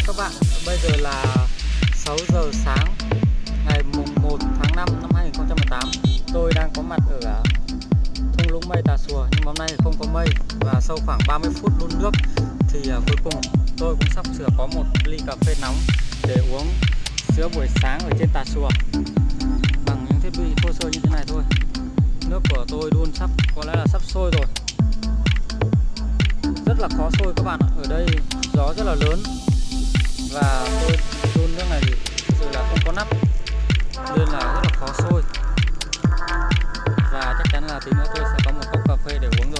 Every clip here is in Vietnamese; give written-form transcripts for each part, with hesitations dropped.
các bạn, bây giờ là 6 giờ sáng ngày mùng 1 tháng 5 năm 2018. Tôi đang có mặt ở thung lũng mây Tà Xùa, nhưng hôm nay không có mây. Và sau khoảng 30 phút đun nước thì cuối cùng tôi cũng sắp sửa có một ly cà phê nóng để uống giữa buổi sáng ở trên Tà Xùa bằng những thiết bị thô sơ như thế này thôi. Nước của tôi đun có lẽ là sắp sôi rồi. Rất là khó sôi các bạn ạ. Ở đây gió rất là lớn và tôi đun nước này thì thực sự là không có nắp nên là rất là khó sôi. Và chắc chắn là tí nữa tôi sẽ có một cốc cà phê để uống rồi.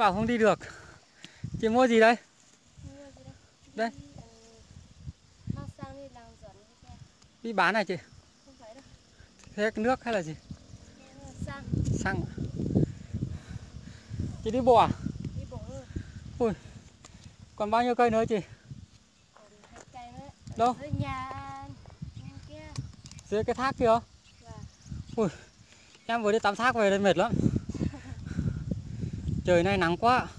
bảo không đi được. Chị mua gì đây? Đây. Đi bán này chị? Không phải đâu. Thế cái nước hay là gì? Xăng. Xăng. Chị đi bộ à? Đi bộ thôi. Ui. Còn bao nhiêu cây nữa chị? Còn 2 cây nữa. Đâu? Dưới nhà kia. Dưới cái thác kia? Vâng. Ui. Em vừa đi tắm thác về đây mệt lắm. Trời nay nắng quá.